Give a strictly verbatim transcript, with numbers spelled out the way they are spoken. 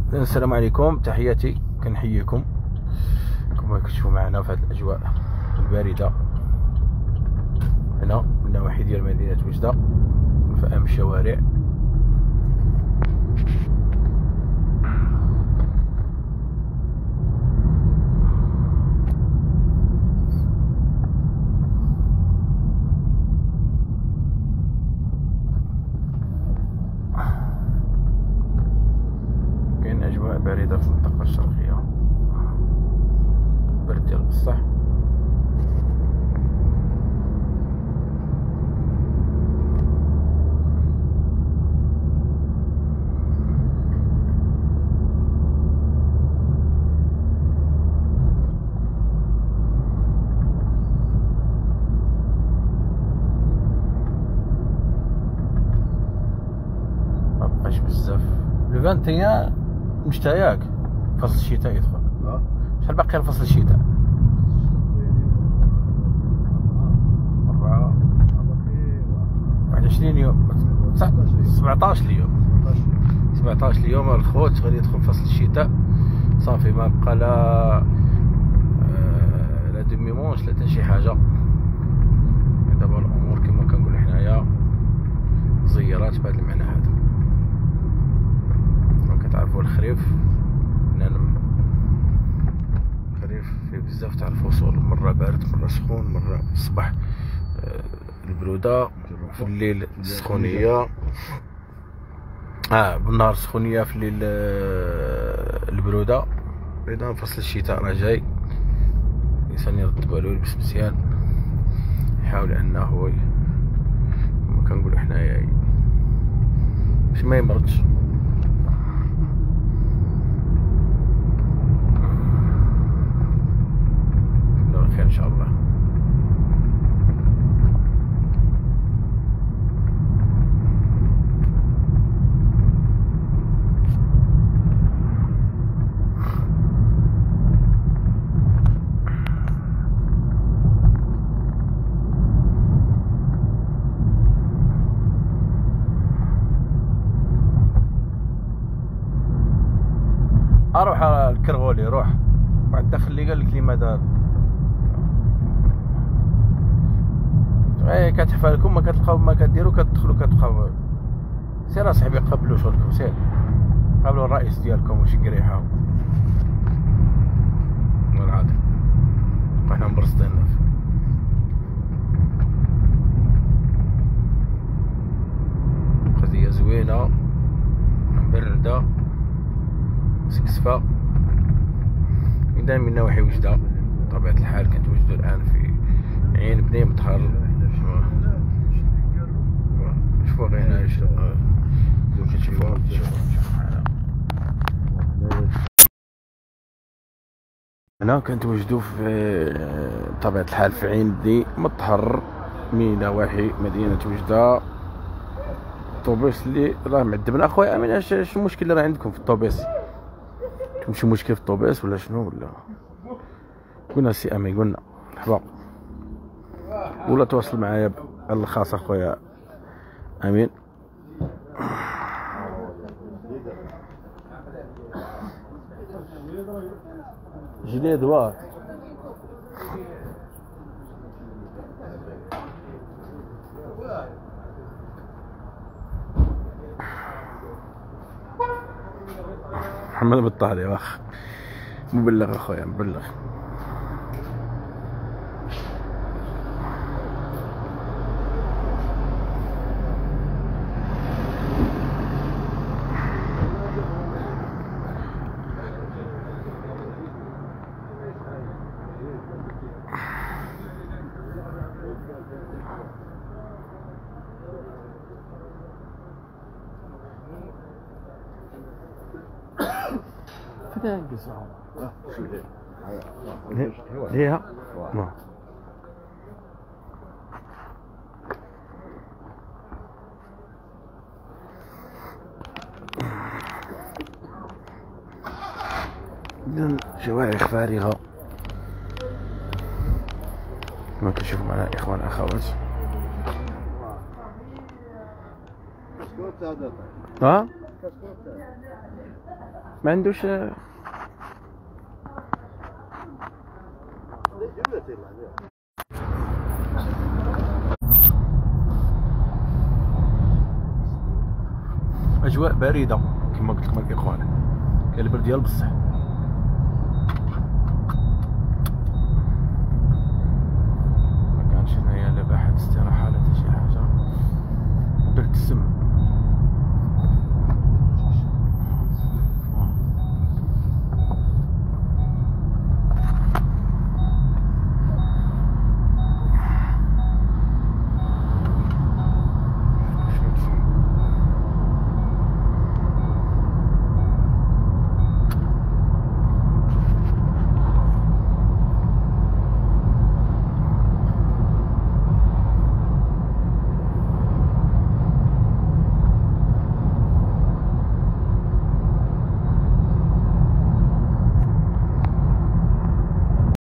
السلام عليكم، تحياتي، كنحييكم كما كتشوفوا معنا في هذه الاجواء البارده هنا من نواحي ديال مدينه وجده في ام الشوارع. كاين اجواء بارده في المنطقه الشرقيه، برد ديال بصح. مبقاش بزاف لو واحد وعشرين مشتا ياك فصل الشتاء يدخل. شحال باقي لفصل الشتاء؟ أربعة واحد وعشرين يوم، سبعطاش اليوم سبعطاش اليوم الخوت غادي يدخل فصل الشتاء صافي. ما بقى لا آه لا دومي مونش لا حتى شي حاجه. دابا الامور كما كنقولوا حنايا زيارات بهذا المعنى هذا. كتعرفوا الخريف الخريف فيه بزاف تاع الفصول، مرة بارد مرة سخون، مرة الصباح البرودة، في الليل السخونية، اه بالنهار سخونية، في الليل البرودة. اذا فصل الشتاء راه جاي، الانسان يرد بالو يلبس مزيان، يحاول انه كما كنقولوا حنايا باش ما يمرضش. خير ان شاء الله. اروح على الكرغولي، روح واحد الداخل اللي قال لك لي ماذا ايه كتحفى لكم، ما كتلقاو ما كديروا كتدخلوا كتبقاو. سير اصاحبي قبلوا شغلكم، سير قبلوا الرئيس ديالكم واش قريحه والله العظيم. وحنا مبرصدين قضيه زوينه مبرده مسكسفه من نواحي وجده. بطبيعه الحال كنتواجدوا الان في عين بني مطهر. شوفوا غير هنا شوفوا كتشوفوا هنا كنتواجدوا في بطبيعه الحال في عين بني مطهر من نواحي مدينه وجده. الطوبيس اللي راه معذبنا اخويا امين. اش المشكل اللي راه عندكم في الطوبيس؟ عندكم شي مشكل في الطوبيس ولا شنو؟ ولا قلنا سي امين، قلنا مرحبا، ولا تواصل معايا على الخاص اخويا امين. جديد واه محمد بالطاري واخ مبلغ اخويا مبلغ. ليها ما شوارع فارغة كما كتشوفوا معنا اخوان اخوات. ها ما عندوش اجواء بارده كما قلت لكم الاخوان، كاين البرد ديال بصح.